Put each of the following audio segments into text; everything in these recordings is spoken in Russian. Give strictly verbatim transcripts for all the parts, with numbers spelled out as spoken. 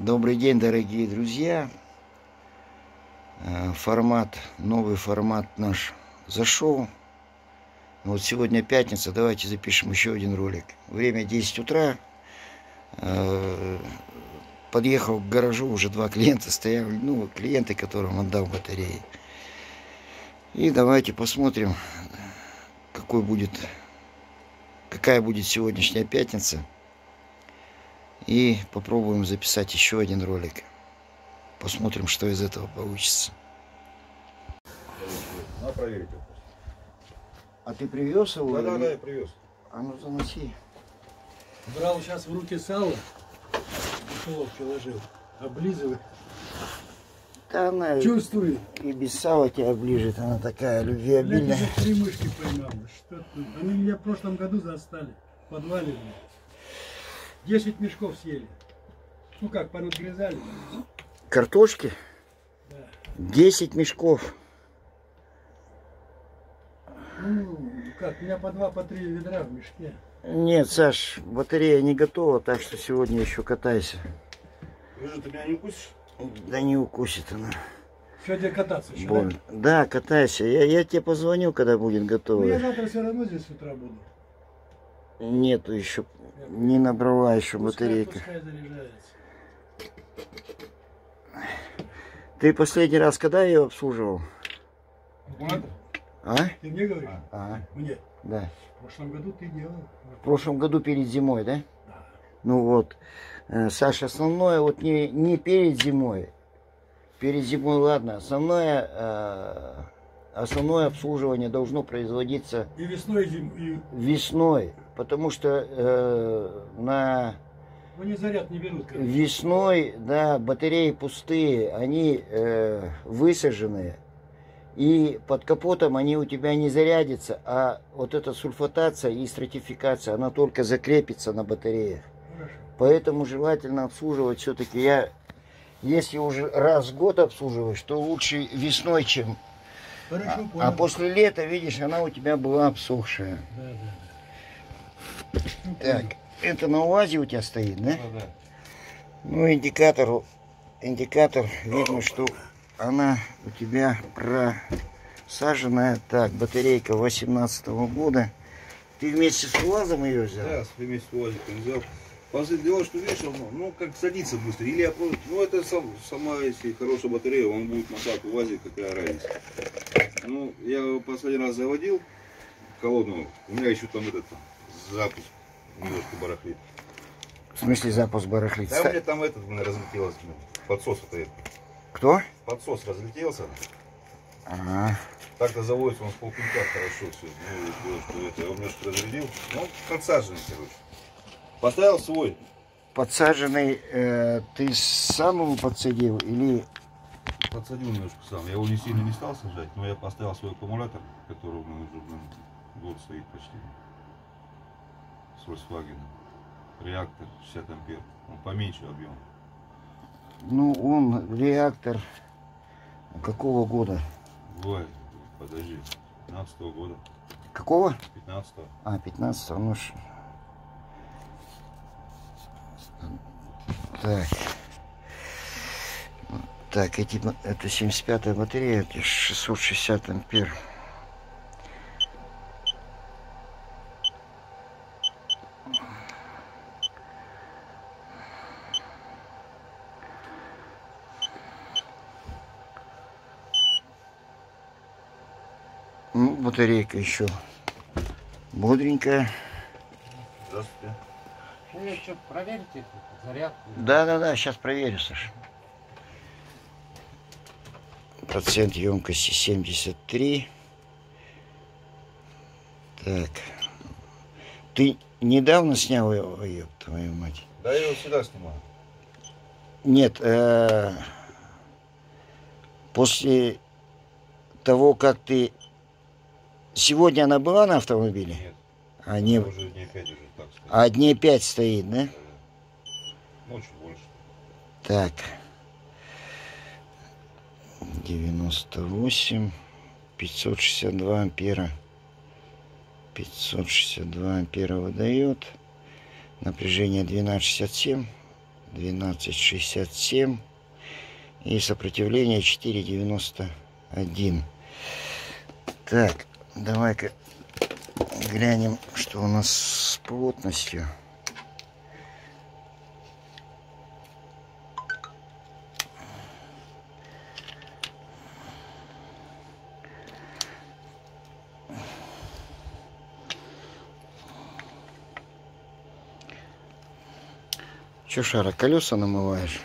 Добрый день, дорогие друзья. Формат, новый формат наш зашел. Вот сегодня пятница, давайте запишем еще один ролик. Время десять утра. Подъехал к гаражу, уже два клиента стояли, ну, клиенты, которым отдал батареи. И давайте посмотрим, какой будет, какая будет сегодняшняя пятница. И попробуем записать еще один ролик. Посмотрим, что из этого получится. На, проверить. А ты привез его? Да, да, или... да, я привез. А ну заноси. Брал сейчас в руки сало, в духовку ложил, облизывай. Да она Чувствуй. и без сала тебя оближет, она такая любвеобильная. Блядь, три мышки поймал. Что тут? Они меня в прошлом году застали в подвале. Десять мешков съели. Ну как, понадгрызали. Картошки? Да. Десять мешков. Ну, как, у меня по два, по три ведра в мешке. Нет, Саш, батарея не готова, так что сегодня еще катайся. Вижу, ты меня не укусишь? Да не укусит она. Сегодня кататься еще, Больно. да? Да, катайся. Я, я тебе позвоню, когда будет Ну, готово. я завтра все равно здесь с утра буду. Нету еще, не набрала еще Пускай, батарейка. пускай заряжается. Ты последний раз когда ее обслуживал? Ладно? А? Ты мне говоришь? А, Мне. да. В прошлом году ты делал. В прошлом году перед зимой, да? Да. Ну вот, э, Саша, основное вот не, не перед зимой. Перед зимой, ладно, основное, э, основное обслуживание должно производиться И весной, и зимой. весной, потому что э, на Они заряд не берут. Конечно. весной, да, батареи пустые, они э, высаженные, и под капотом они у тебя не зарядятся, а вот эта сульфатация и стратификация, она только закрепится на батареях. Хорошо. Поэтому желательно обслуживать все-таки. Я, если уже раз в год обслуживаешь, то лучше весной, чем... Хорошо, А, понял. а после лета, видишь, она у тебя была обсохшая. Да, да, да. Ну, Так, это на УАЗе у тебя стоит, да? Да, да. Ну, индикатор, индикатор, видно, что она у тебя просаженная. Так, батарейка восемнадцатого года. Ты вместе с УАЗом ее взял? Да, вместе с УАЗиком взял. Последнее дело, что видишь, он, ну, как садится быстро. Или я просто, ну, это сам, сама, если хорошая батарея, он будет мотать УАЗик, какая разница. Ну, я его последний раз заводил, холодную, у меня еще там этот запуск немножко барахлит. В смысле запуск барахлит? Да, у меня там этот, блин, разлетелось, блин, подсос это. Кто? Подсос разлетелся. Ага. Так-то заводится он с полпинка хорошо все. Ну, что это, я у меня что разрядил. Ну, подсаженный, короче. Поставил свой. Подсаженный, э, ты сам его подсадил или... Подсадил немножко сам. Я его не сильно не стал сажать, но я поставил свой аккумулятор, который у меня уже, блин, год стоит почти. С Volkswagen. Реактор шестьдесят ампер. Он поменьше объем. Ну, он реактор какого года? Бывает. Подожди. пятнадцатого года. Какого? пятнадцатого. А, пятнадцатого, ну ж. Так. Так, эти, это семьдесят пятая батарея, это шестьсот шестьдесят ампер. Ну, батарейка еще бодренькая. Здравствуйте. Ну, что, проверьте зарядку. Да, да, да, сейчас проверю, Саша. Процент емкости семьдесят три. Так. Ты недавно снял его, ёб твою мать? Да, я его всегда снимаю. Нет, э, после того, как ты... Сегодня она была на автомобиле? Нет. А, не... Уже дней пять уже так стоит. а дней пять стоит, да? Ночью больше. Так. девяносто восемь. пятьсот шестьдесят два ампера. пятьсот шестьдесят два ампера выдает. Напряжение двенадцать шестьдесят семь. двенадцать шестьдесят семь. И сопротивление четыре девяносто один. Так, давай-ка глянем, что у нас с плотностью. Че, Шара, колеса намываешь?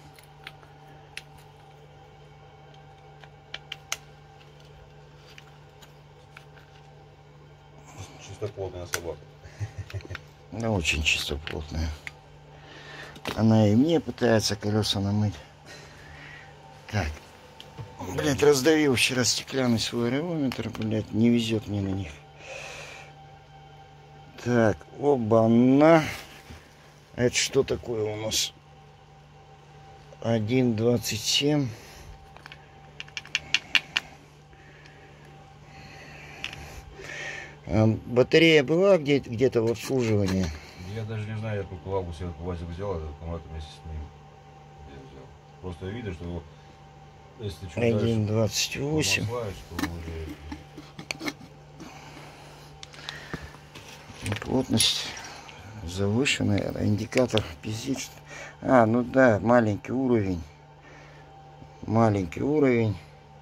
Чистоплотная собака. Да, очень чистоплотная. Она и мне пытается колеса намыть. Так. Блять, раздавил вчера стеклянный свой аэрометр, блять, не везет мне на них. Так, оба-на. Это что такое у нас? один двадцать семь. А батарея была где- где-то в обслуживании? Я даже не знаю, я только в августе Вазик взял, этот аккумулятор вместе с ним я взял. Просто видно, что его, если чуть один двадцать восемь. помаслаешь, то уже... Плотность завышенная, индикатор пиздит. А, ну да, маленький уровень. Маленький уровень.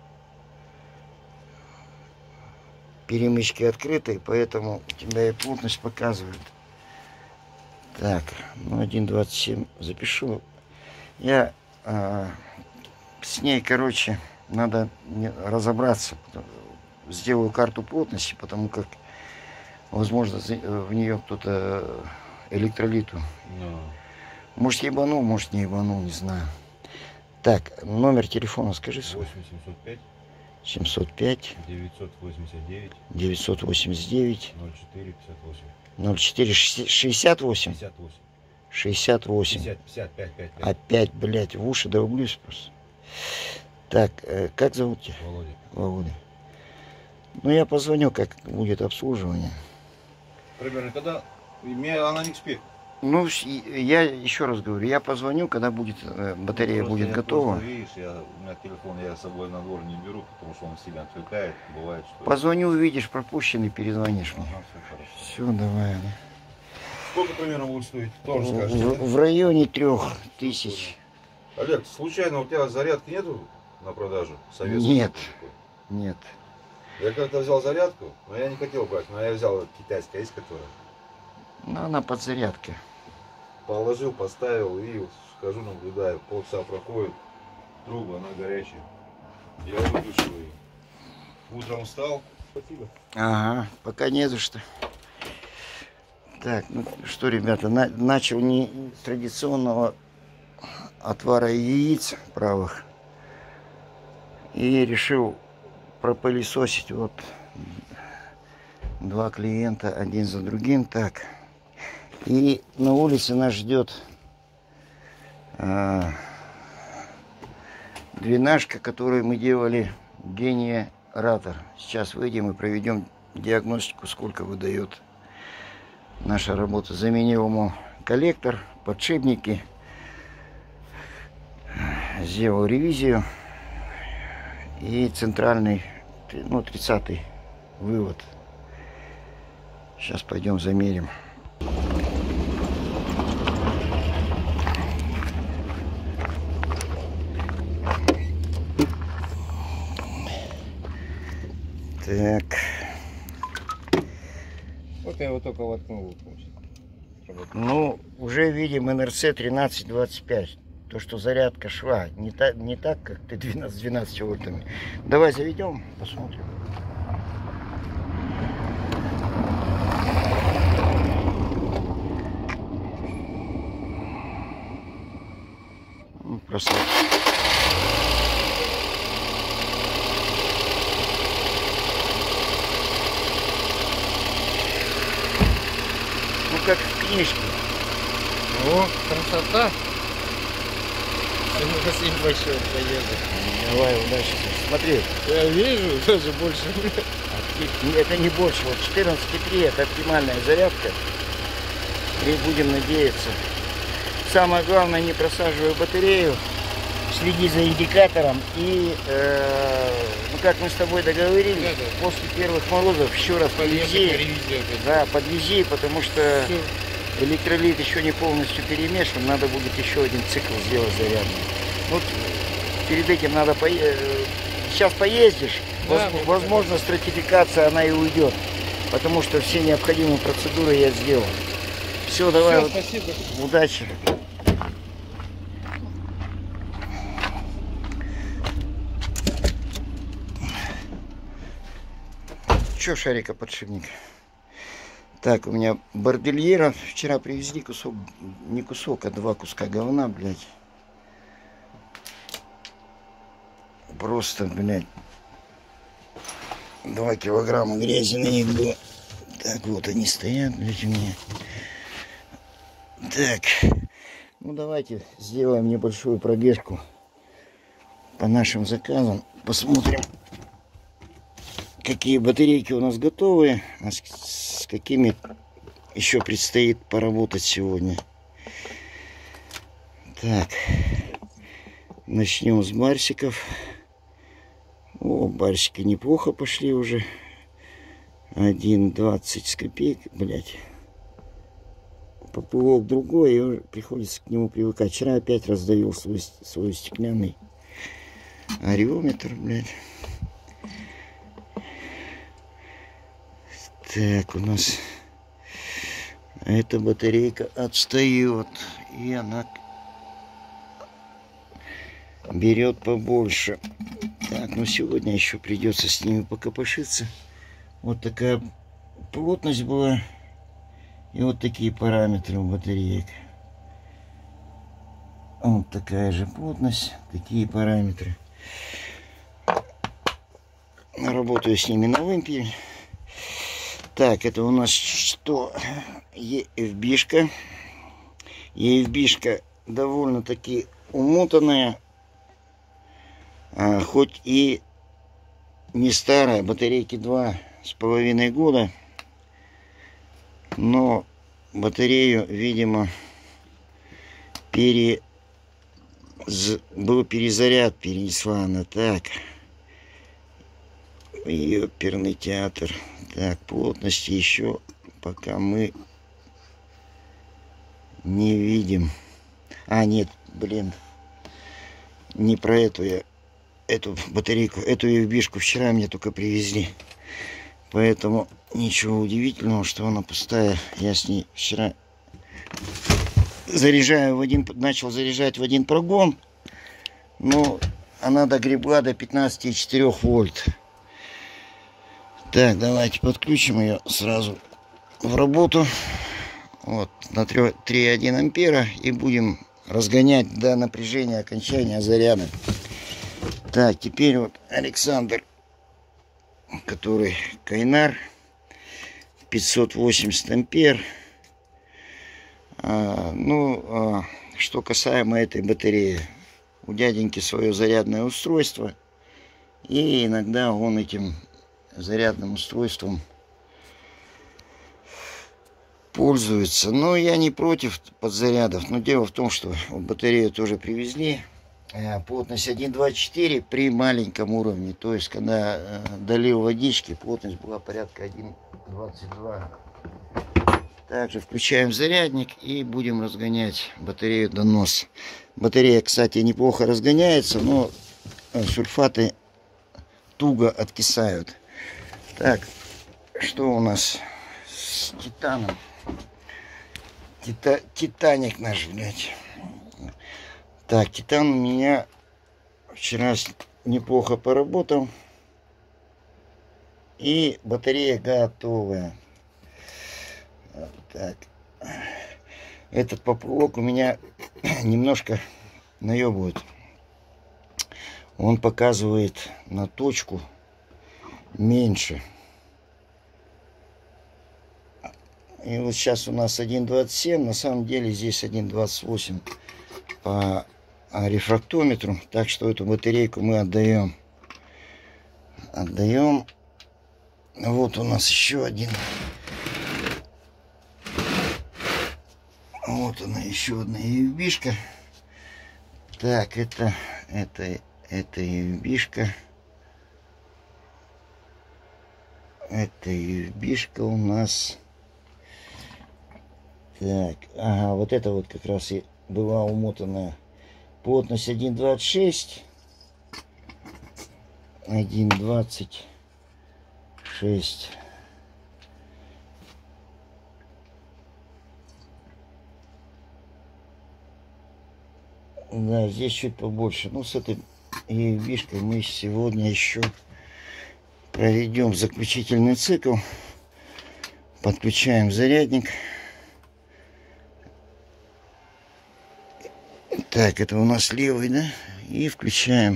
Перемычки открыты, поэтому у тебя и плотность показывает. Так, ну один двадцать семь запишу. Я а, с ней, короче, надо разобраться. Сделаю карту плотности, потому как, возможно, в нее кто-то электролиту. No. Может, ебанул, может, не ебанул, не знаю. Так, номер телефона скажи свой. восемь семьсот пять семьсот пять девятьсот восемьдесят девять девятьсот восемьдесят девять ноль четыре пятьдесят восемь. ноль четыре шестьдесят восемь. пятьдесят восемь. шестьдесят восемь. пятьдесят, пятьдесят пять, пять, пять. Опять, блядь, в уши долблюсь просто. Так, э, как зовут тебя? Володя. Володя. Ну, я позвоню, как будет обслуживание. Примерно когда? Мне она не спит. Ну, с- и- я еще раз говорю, я позвоню, когда будет э, батарея Просто будет я готова. просто, видишь, я, у меня телефон я с собой на двор не беру, потому что он сильно отвлекает. Бывает, что... Позвоню, увидишь пропущенный, перезвонишь мне. Ага, все хорошо. Все, давай. да. Сколько примерно будет стоить? Тоже В, скажете, да? в районе трех тысяч. Олег, случайно у тебя зарядки нету на продажу? Советскую Нет. такую? Нет. Я как-то взял зарядку, но я не хотел брать, но я взял китайская, есть которая. Ну, она подзарядка. Положил, поставил и вот хожу, наблюдаю. Полчаса проходит, труба, она горячая. Я выключил ее. Утром встал. Спасибо. Ага, пока не за что. Так, ну что, ребята, на- начал не традиционного отвара яиц правых. И решил пропылесосить вот два клиента один за другим. Так. И на улице нас ждет а, двенашка, которую мы делали генератор. Сейчас выйдем и проведем диагностику, сколько выдает наша работа. Заменил ему коллектор, подшипники, сделал ревизию и центральный, ну, тридцатый вывод. Сейчас пойдем замерим. Так. Вот я его только воткнул. Ну, уже видим эн эр си тринадцать двадцать пять. То, что зарядка шла. Не, та, не так, как ты двенадцать двенадцать вольтами. Давай заведем, посмотрим. Ну, просто... Ну, как в книжке. О, красота! Спасибо большое, поеду. Давай, удачи. Смотри, Я вижу, даже больше. это не больше. Вот четырнадцать и три это оптимальная зарядка. И будем надеяться. самое главное, не просаживай батарею, следи за индикатором и, э, ну как мы с тобой договорились, Да, да. после первых морозов еще раз подвези, да, подвези, потому что Всё. электролит еще не полностью перемешан, надо будет еще один цикл сделать зарядный. Вот перед этим надо по... сейчас поездишь, Да, воз- да, возможно, стратификация она и уйдет, потому что все необходимые процедуры я сделал. Все, давай, Всё, вот, спасибо. удачи. Че, шарика подшипник? Так, у меня бордельера. Вчера привезли кусок, не кусок, а два куска говна, блядь. Просто, блядь, два килограмма грязи на них было. Так, вот они стоят, блядь, у меня. Так, ну давайте сделаем небольшую пробежку по нашим заказам. Посмотрим, какие батарейки у нас готовы, а с, с какими еще предстоит поработать сегодня. Так, начнем с барсиков. О, барсики неплохо пошли уже. один двадцать с копеек, блять. Поплывок другой, и уже приходится к нему привыкать. Вчера опять раздавил свой, свой стеклянный ареометр, блядь. Так, у нас эта батарейка отстает, и она берет побольше. Так, ну сегодня еще придется с ними покопошиться. Вот такая плотность была. И вот такие параметры у батареек. Вот такая же плотность, такие параметры. Работаю с ними на вымпеле. Так, это у нас что? и эф би-шка. и эф би-шка довольно-таки умотанная. А, хоть и не старая, батарейки два с половиной года. Но батарею, видимо, пере... был перезаряд, перенесла она. Так, ёперный театр. Так, плотности еще пока мы не видим. А, нет, блин, не про эту я, эту батарейку, эту и эф би-шку вчера мне только привезли. Поэтому ничего удивительного, что она пустая. Я с ней вчера заряжаю в один, начал заряжать в один прогон. Но она догребла до пятнадцати и четырёх вольт. Так, давайте подключим ее сразу в работу. Вот, на три и одна ампера. И будем разгонять до напряжения окончания заряда. Так, теперь вот Александр, который Кайнар, пятьсот восемьдесят ампер. А, ну, а, что касаемо этой батареи, у дяденьки свое зарядное устройство, и иногда он этим зарядным устройством пользуется. Но я не против подзарядов. Но дело в том, что вот батарею тоже привезли. Плотность один двадцать четыре при маленьком уровне. То есть, когда э, долил водички, плотность была порядка один двадцать два. Также включаем зарядник и будем разгонять батарею до носа. Батарея, кстати, неплохо разгоняется, но сульфаты туго откисают. Так, что у нас с титаном? Тита Титаник наш, блядь. Так, титан у меня вчера неплохо поработал. И батарея готовая. Так. Этот поплавок у меня немножко наебывает. Он показывает на точку меньше. И вот сейчас у нас один двадцать семь. На самом деле здесь один двадцать восемь по рефрактометру. Так что эту батарейку мы отдаем. Отдаем. Вот у нас еще один. Вот она, еще одна юбишка. Так, это, это, это юбишка. Это юбишка у нас. Так, ага, вот это вот как раз и была умотана. Плотность один двадцать шесть. один двадцать шесть. Да, здесь чуть побольше. Ну, с этой юбишкой мы сегодня еще проведем заключительный цикл. Подключаем зарядник. Так, это у нас левый, да? И включаем.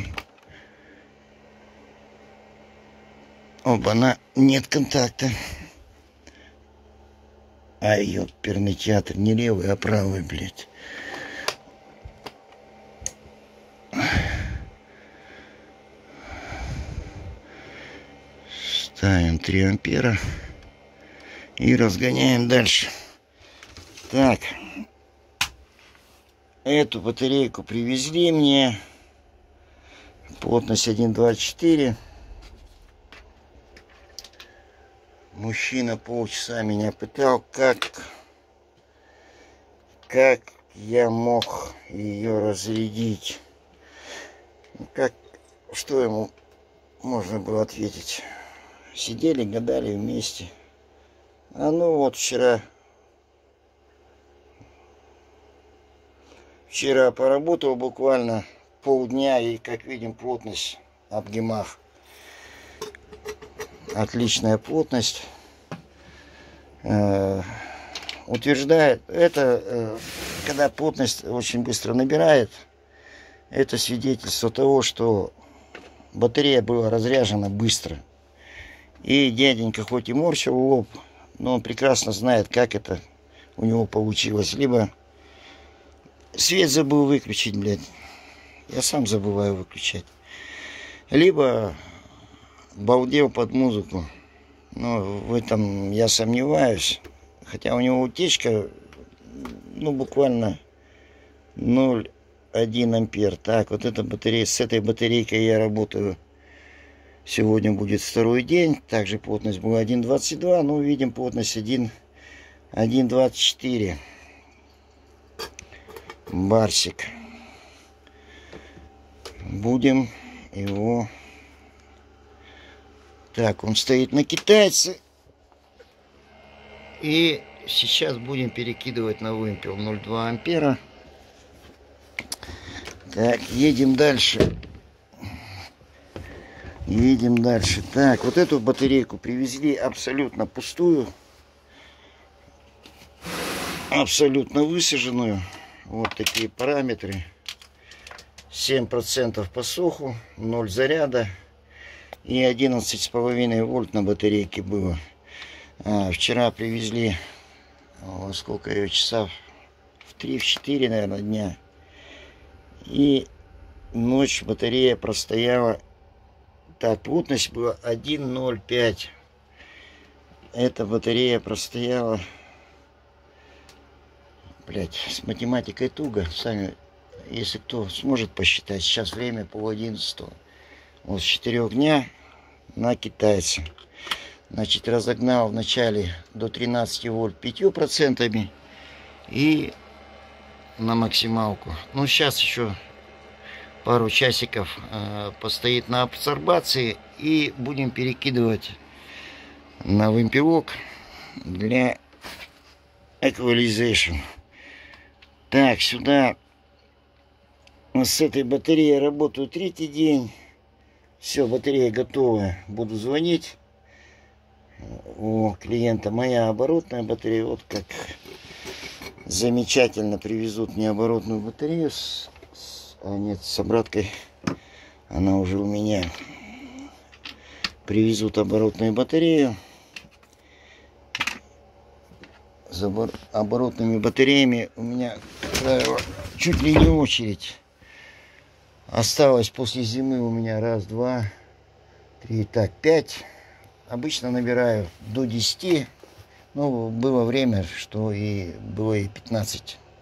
Оба-на, нет контакта. Ай, ёперный театр. Не левый, а правый, блядь. Ставим три ампера. И разгоняем дальше. Так. Эту батарейку привезли мне. Плотность один двадцать четыре. Мужчина полчаса меня пытал, как, как я мог ее разрядить. Как, что ему можно было ответить? Сидели, гадали вместе. А ну вот вчера... Вчера поработал буквально полдня, и, как видим, плотность от гемах. Отличная плотность. Э, утверждает, это, э, когда плотность очень быстро набирает, это свидетельство того, что батарея была разряжена быстро. И дяденька хоть и морщил лоб, но он прекрасно знает, как это у него получилось. Либо свет забыл выключить, блядь. Я сам забываю выключать. Либо балдел под музыку. Но в этом я сомневаюсь. Хотя у него утечка, ну, буквально ноль целых один ампер. Так, вот эта батарея, с этой батарейкой я работаю. Сегодня будет второй день. Также плотность была один двадцать два. Но видим плотность один двадцать четыре. Барсик. Будем его... Так, он стоит на китайце. И сейчас будем перекидывать на вымпел ноль целых два ампера. Так, едем дальше. Едем дальше. Так, вот эту батарейку привезли абсолютно пустую. Абсолютно высаженную. Вот такие параметры. семь процентов по суху, ноль заряда. И одиннадцать с половиной вольт на батарейке было. А, вчера привезли, во сколько ее часов? В три-четыре, наверное, дня. И ночь батарея простояла. Так, плотность была один ноль пять. Эта батарея простояла... Блять, с математикой туго. Сами, если кто сможет посчитать. Сейчас время пол одиннадцатого. Вот с четырех дня на китайце. Значит, разогнал вначале до тринадцати вольт пятью процентами. И на максималку. Ну, сейчас еще пару часиков э, постоит на абсорбации. И будем перекидывать на вымпелок для equalization. Так, сюда с этой батареей работаю третий день. Все, батарея готова. Буду звонить. У клиента моя оборотная батарея. Вот как замечательно привезут мне оборотную батарею. С, с, а нет, с обраткой. Она уже у меня. Привезут оборотную батарею. С оборотными батареями у меня, как правило, чуть ли не очередь. Осталось после зимы у меня раз, два, три, так, пять. Обычно набираю до десяти. Ну, было время, что и было и пятнадцать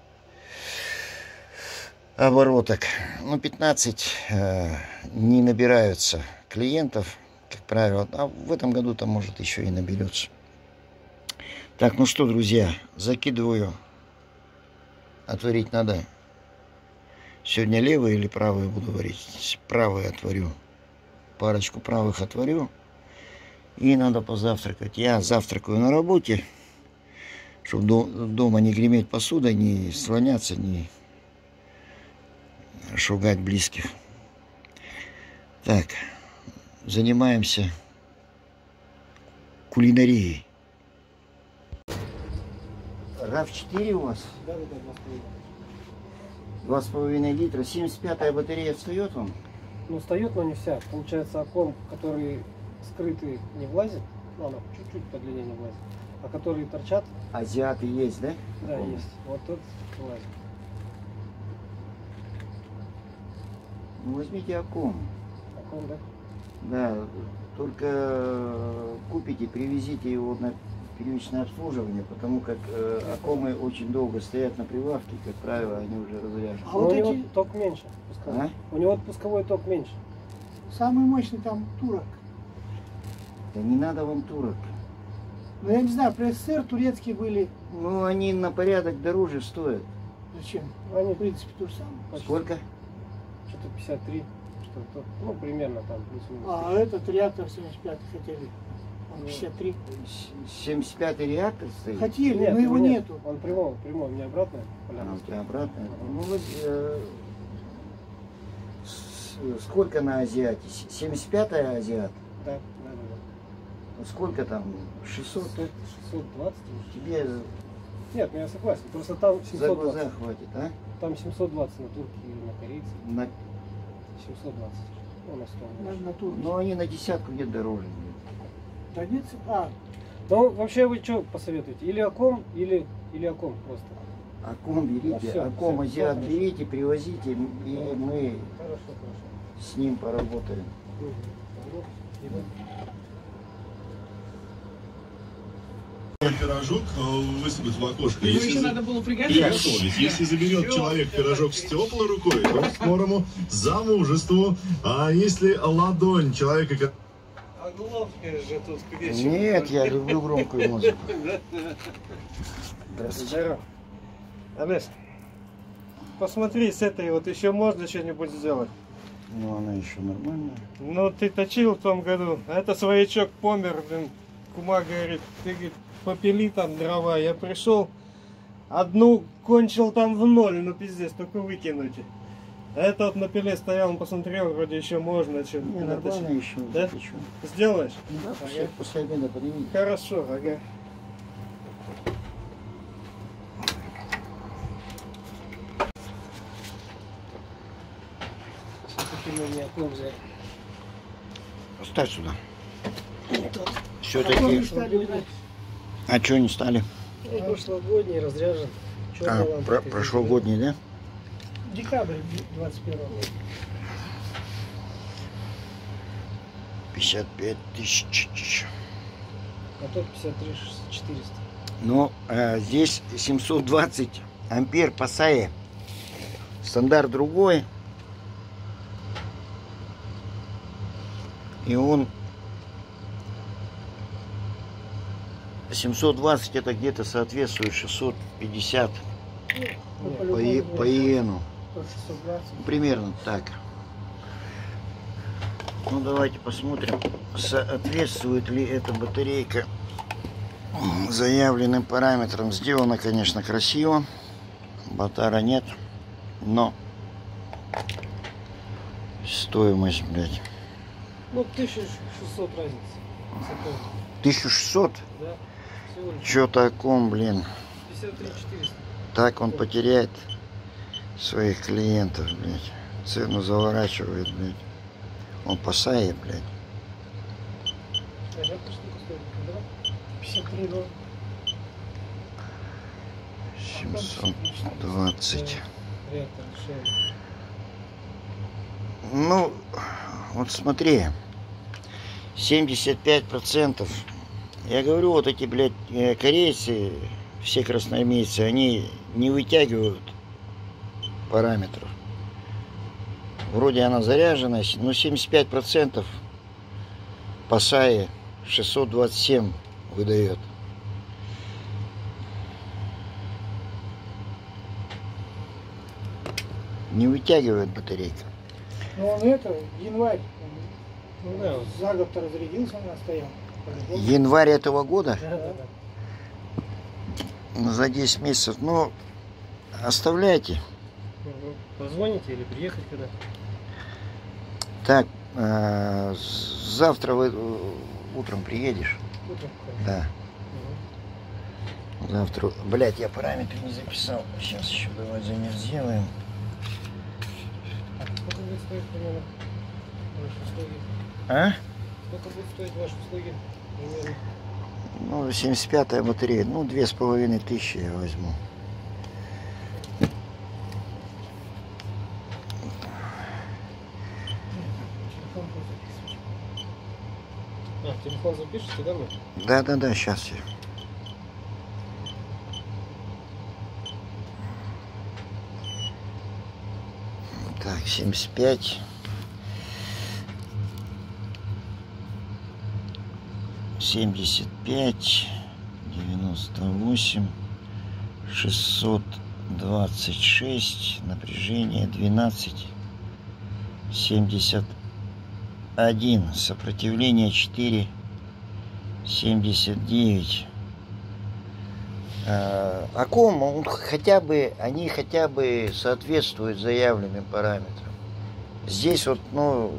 обороток. Ну, пятнадцать э, не набираются клиентов, как правило. А в этом году там может еще и наберется. Так, ну что, друзья, закидываю. Отварить надо. Сегодня левые или правые буду варить? Правые отварю. Парочку правых отварю. И надо позавтракать. Я завтракаю на работе, чтобы дома не греметь посудой, не слоняться, не шугать близких. Так, занимаемся кулинарией. рав четыре у вас? Да, да, да, два с половиной. Два с половиной литра. семьдесят пятая батарея встает вам? Ну, встает, но не вся. Получается, оком, который скрытый, не влазит. Ну, она чуть-чуть по длине не влазит. А которые торчат, Азиаты есть, да? да, есть. Вот тот влазит. Ну, возьмите оком. Оком, да? Да, только купите, привезите его на первичное обслуживание, потому как э, окомы очень долго стоят на прилавке, как правило, они уже разряжены. А Но вот у него эти ток меньше. Пусковой. А? У него пусковой ток меньше. самый мощный там турок. Да не надо вам турок. Но я не знаю, про СССР турецкие были. Ну, они на порядок дороже стоят. Зачем? Они, В принципе, то же самое. почти Сколько? Что-то пятьдесят три, что-то, ну, примерно там, плюс-минус. А этот реактор семьдесят пятый хотели. Он пятьдесят три. С- семьдесят пятый реактор стоит? Хотели, Нет, но его нет, нету. Он прямой, прямой, мне обратно. А, у тебя обратно? Ну, вот, э, с- сколько на Азиате? С- семьдесят пятая Азиат? Да, да, да. да. Ну, сколько там? шестьсот? шестьсот двадцать. Тебе Нет, ну я согласен. Просто там за семьсот глаза двадцать. хватит, а? Там семьсот двадцать на турке или на корейце. На- семьсот двадцать. Ну, на сто. На, на тур. Ну, они на десятку где дороже. Да нет, а, Ну, вообще вы что посоветуете? Или оком, или, или оком просто. Аком берите, Ну, всё, Аком всё, Азиат всё берите, привозите, и мы Хорошо, хорошо. с ним поработаем. Мгм. Ну, спасибо. Пирожок высыпать в окошко. Если еще за- надо было и приготовить. готовить. Если заберет человек пирожок с теплой рукой, то к скорому замужеству. А если ладонь человека, ко- А главное же тут к вечеру. Нет, я люблю громкую музыку. Здорово. Олег, посмотри, с этой вот еще можно что-нибудь сделать. Ну, она еще нормальная. Ну, ты точил в том году, а это своячок помер, блин. Кума говорит, ты, говорит, попили там дрова. Я пришел, одну кончил там в ноль, ну пиздец, только выкинуть. А это вот на пиле стоял, он посмотрел, вроде еще можно. Что Не, нормально еще. Да? Ты чё? Сделаешь? Да, после, после обеда поднимите. Хорошо, ага. Все-таки мы не оком взяли. Ставь сюда. Потом Все-таки. не стали брать. А что не стали? Ну, прошлогодний, разряжен. Чёрная А, лампа про- здесь прошлогодний, да? Декабрь двадцать первого. пятьдесят пять тысяч. горит. А тот пятьдесят три четыреста. Но а, здесь семьсот двадцать ампер по САЭ. Стандарт другой. И он семьсот двадцать это где-то соответствует шестьсот пятьдесят Ну, по, по-любому, и- да. по иену. шестьсот двадцать. Примерно так. Ну давайте посмотрим, соответствует ли эта батарейка заявленным параметрам. Сделано, конечно, красиво. Батара нет, но стоимость, блядь, Ну, тысяча шестьсот разница. Высотой. тысяча шестьсот. Да, всего лишь. Чё таком, блин? пятьдесят три четыреста. Так он потеряет своих клиентов, блядь. Цену заворачивает, блядь. Он по САЕ, блядь. А эта штука стоит, да? пятьдесят три, да. семьсот двадцать. Реактор дешевле. Ну, вот смотри, семьдесят пять процентов. Я говорю, вот эти, блядь, э, корейцы, все красноармейцы, они не вытягивают параметров. Вроде она заряжена, но семьдесят пять процентов по САИ шестьсот двадцать семь выдает. Не вытягивает батарейка. Ну он это, январь. Ну да. За год-то разрядился, она стояла. Январь этого года? Да, да, да. За десять месяцев. Ну, оставляйте. Угу. Позвоните или приехать когда? Так, э, завтра вы утром приедешь? Утром. Да. Угу. Завтра. Блять, я параметры не записал. Сейчас еще давай замер сделаем. А сколько будет стоить примерно ваши услуги? А? Сколько будет стоить ваши услуги примерно? Ну, семьдесят пятая батарея. Ну, две с половиной тысячи я возьму. А, телефон запишите, да, вы? Да, да, да, сейчас я. Так, семьдесят пять. семьдесят пять, девяносто восемь, шестьсот двадцать шесть, напряжение двенадцать, семьдесят один, сопротивление четыре, семьдесят девять. А, Аккум, он хотя бы, они хотя бы соответствуют заявленным параметрам. Здесь вот, ну,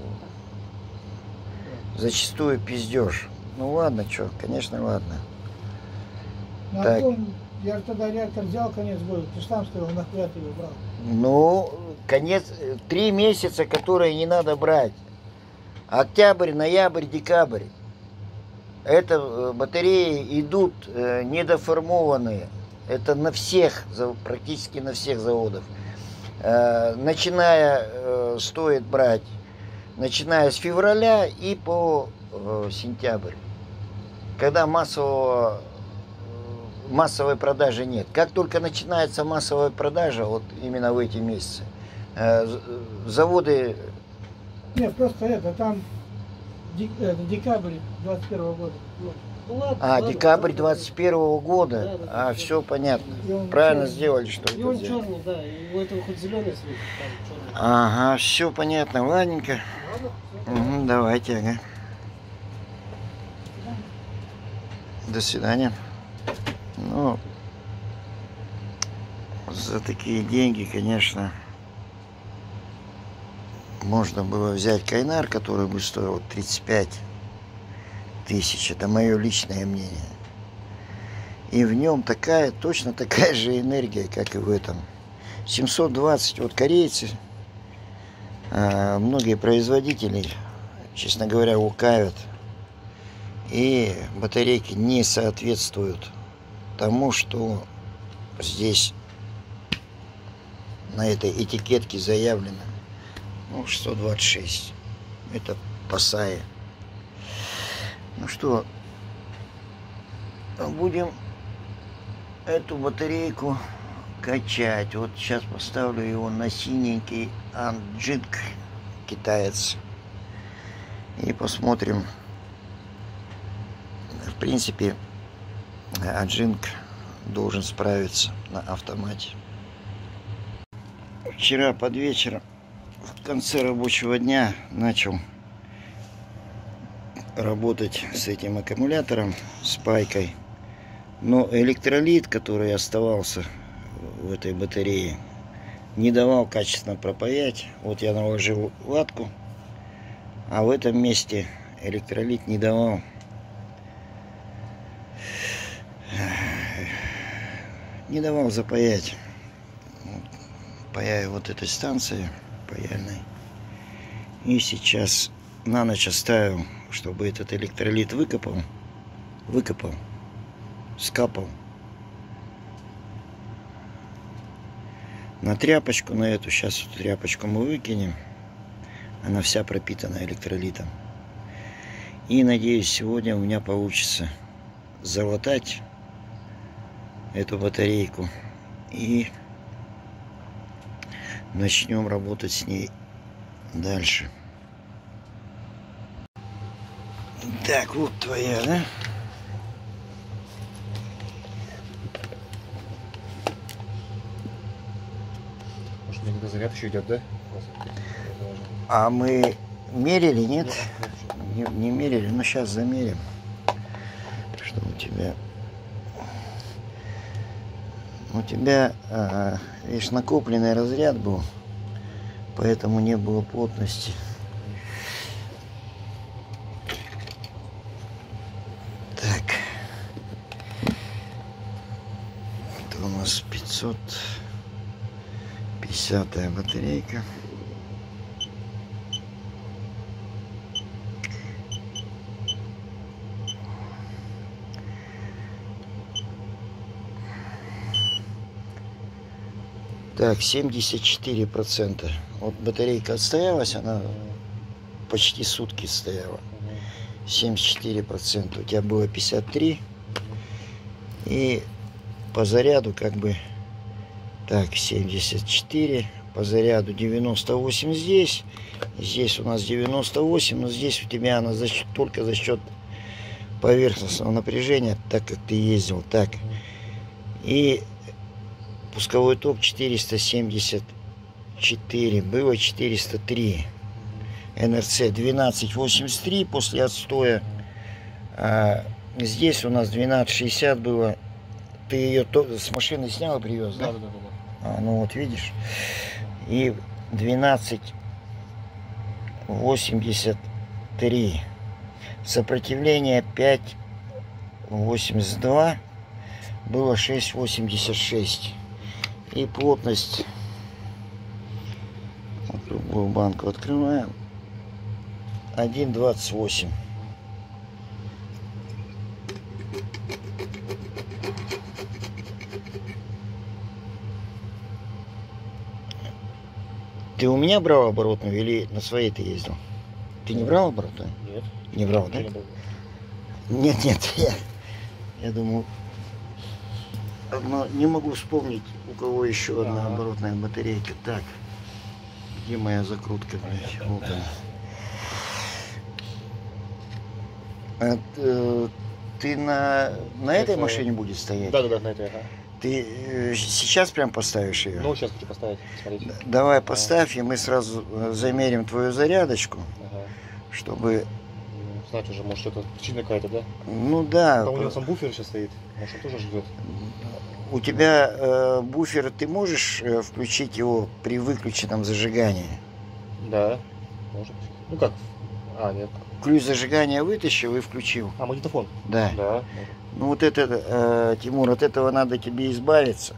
зачастую пиздеж. Ну ладно, что, конечно, ладно. Ну, Так. а потом, я же тогда реактор взял конец года, ты же сам сказал, нахуя ты его брал? Ну, конец, три месяца, которые не надо брать. Октябрь, ноябрь, декабрь. Это э, батареи идут э, недоформованные. Это на всех, за- практически на всех заводах. Э, начиная, э, стоит брать, начиная с февраля и по э, сентябрь. Когда массового, э, массовой продажи нет. Как только начинается массовая продажа, вот именно в эти месяцы, э, з- заводы... Нет, просто это, там дек- это, декабрь двадцать первого года. Ну, ну ладно. А, ладно, декабрь ладно. двадцать первого года. Да, да, А, да. все понятно. И он Правильно черный. сделали, что И это он взяли. черный, да, и у этого хоть зеленый светит, там черный. Ага, все понятно, ладненько. Ладно, всё. Угу, давайте, ага. До свидания. Ну, за такие деньги, конечно, можно было взять Кайнар, который бы стоил тридцать пять тысяч. Это мое личное мнение. И в нем такая, точно такая же энергия, как и в этом. семьсот двадцать, вот корейцы, а, многие производители, честно говоря, лукавят. И батарейки не соответствуют тому, что здесь на этой этикетке заявлено. Ну, шестьсот двадцать шесть. Это по САИ. Ну что, будем эту батарейку качать. Вот сейчас поставлю его на синенький Анджинг китаец. И посмотрим. В принципе, Аджинг должен справиться на автомате. Вчера под вечер, в конце рабочего дня, начал работать с этим аккумулятором, с пайкой. Но электролит, который оставался в этой батарее, не давал качественно пропаять. Вот я наложил ватку, а в этом месте электролит не давал. Не давал запаять. Паяю вот этой станции паяльной. И сейчас на ночь оставил, чтобы этот электролит выкопал. Выкопал. Скапал. На тряпочку, на эту. Сейчас эту тряпочку мы выкинем. Она вся пропитана электролитом. И надеюсь, сегодня у меня получится залатать эту батарейку и начнем работать с ней Дальше. Так, вот твоя, да? Может, мне когда заряд еще идет, да? А мы мерили, нет? Не, не мерили, но сейчас замерим. Что у тебя? У тебя, а, видишь, накопленный разряд был, поэтому не было плотности. Так. Это у нас пятьсот пятидесятая батарейка. Так, семьдесят четыре процента. Вот батарейка отстоялась, она почти сутки стояла. семьдесят четыре процента. У тебя было пятьдесят три. И по заряду как бы... Так, семьдесят четыре. По заряду девяносто восемь здесь. Здесь у нас девяносто восемь. Но здесь у тебя она за счет, только за счет поверхностного напряжения, так как ты ездил. Так. И... Пусковой ток четыреста семьдесят четыре, было четыреста три. эн эр цэ двенадцать восемьдесят три после отстоя. А здесь у нас двенадцать шестьдесят было. Ты ее с машины снял и привез, да? Да, да, да, да. А, ну вот видишь. И двенадцать восемьдесят три. Сопротивление пять восемьдесят два. Было шесть восемьдесят шесть. И плотность, вот другую банку открываем, один двадцать восемь. Ты у меня брал оборотную или на своей ты ездил? Ты не брал оборотную? Нет. Не брал, да? Не брал. Нет, нет, я, я думаю... Но не могу вспомнить, у кого еще одна Ага. оборотная батарейка. Так, где моя закрутка, блядь? Вот она. А, э, ты на, на этой Это- машине будешь стоять? Да, да, да, на этой, ага. Ты э, сейчас прям поставишь ее? Ну, сейчас хочу поставить, смотрите. Давай поставь, и мы сразу э, замерим твою зарядочку, Ага. чтобы... Ну, Знаете, уже, может, что-то причина какая-то, да? Ну да, Там у него сам буфер сейчас стоит. Может, он тоже ждет. у тебя э, буфер, ты можешь э, включить его при выключенном зажигании? Да, может. Ну как? А, нет. Ключ зажигания вытащил и включил. А, магнитофон? Да. Да. Ну вот это, э, Тимур, от этого надо тебе избавиться.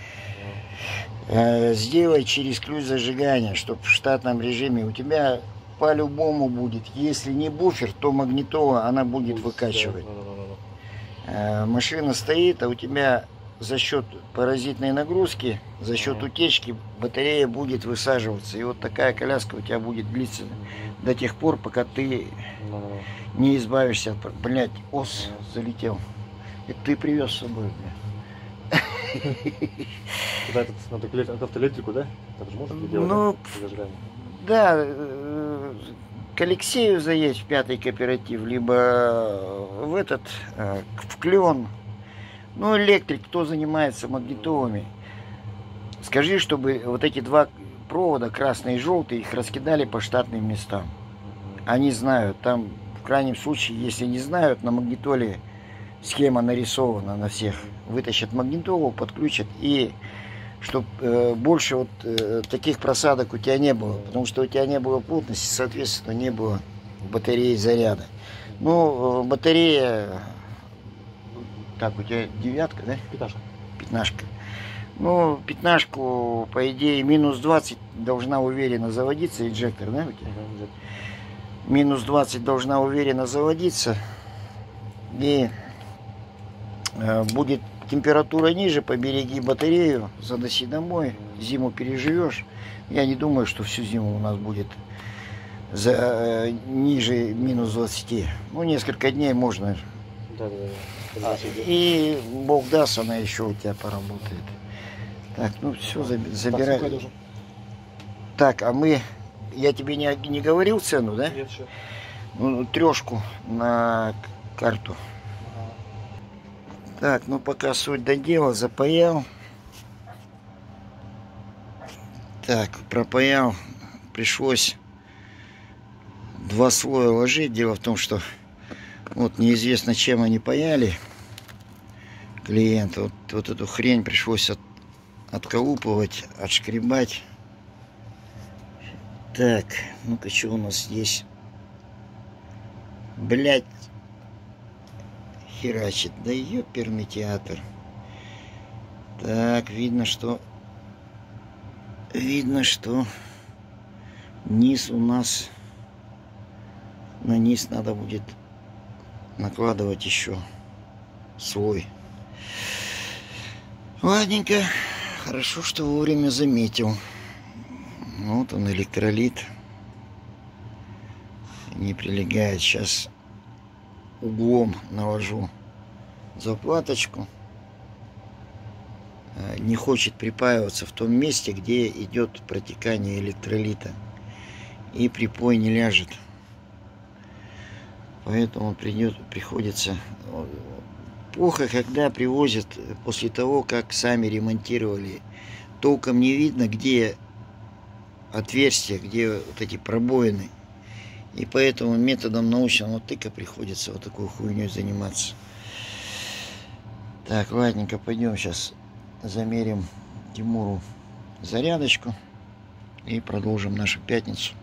Э, сделай через ключ зажигания, чтобы в штатном режиме у тебя по-любому будет. Если не буфер, то магнитола она будет выкачивать. Да, да, да, да, да. Э, машина стоит, а у тебя за счет паразитной нагрузки, за счет Ага. утечки батарея будет высаживаться. И вот такая коляска у тебя будет длиться до тех пор, пока ты Да, да, да. не избавишься от... Блядь, ос залетел. Это ты привез с собой, блядь. Туда этот, надо клеить от автоэлектрику, да? Так же можно делать? Ну, да? При зажигании? Да, э, к Алексею заедь в пятый кооператив, либо в этот, э, в Клен. Ну, электрик, кто занимается магнитолами. Скажи, чтобы вот эти два провода, красный и желтый, их раскидали по штатным местам. Они знают, там в крайнем случае, если не знают, на магнитоле схема нарисована на всех. Вытащат магнитолу, подключат, и чтобы э, больше вот э, таких просадок у тебя не было, потому что у тебя не было плотности, соответственно, не было в батарее заряда. Ну, э, батарея, так, у тебя девятка, да? Пятнашка. Пятнашка. Ну, пятнашку, по идее, минус двадцать должна уверенно заводиться, инжектор, да, у тебя? Ага, взять. Минус двадцать должна уверенно заводиться. И э, будет температура ниже, побереги батарею, заноси домой, зиму переживешь. Я не думаю, что всю зиму у нас будет за, э, ниже минус двадцати. Ну, несколько дней можно. Да, да, да. А, Подожди, идет. и бог даст, она еще у тебя поработает. Так, ну все, Так, забирай. сколько я должен? Так, а мы я тебе не, не говорил цену, да? Нет, еще. Ну, трешку на карту. Так, ну пока суть до дела, запаял. Так, пропаял. Пришлось два слоя ложить. Дело в том, что вот неизвестно, чем они паяли. Клиент. Вот, вот эту хрень пришлось от, отколупывать, отшкребать. Так, ну-ка, что у нас здесь? Блять, херачит. Да ёперный театр. Так, видно, что... Видно, что низ у нас... На низ надо будет накладывать еще слой. Ладненько. Хорошо, что вовремя заметил. Вот он, электролит. Не прилегает. Сейчас углом наложу заплаточку. Не хочет припаиваться в том месте, где идет протекание электролита. И припой не ляжет. Поэтому придет, приходится... Плохо, когда привозят после того, как сами ремонтировали. Толком не видно, где отверстия, где вот эти пробоины. И поэтому методом научного тыка приходится вот такой хуйней заниматься. Так, ладненько, пойдем сейчас замерим Тимуру зарядочку и продолжим нашу пятницу.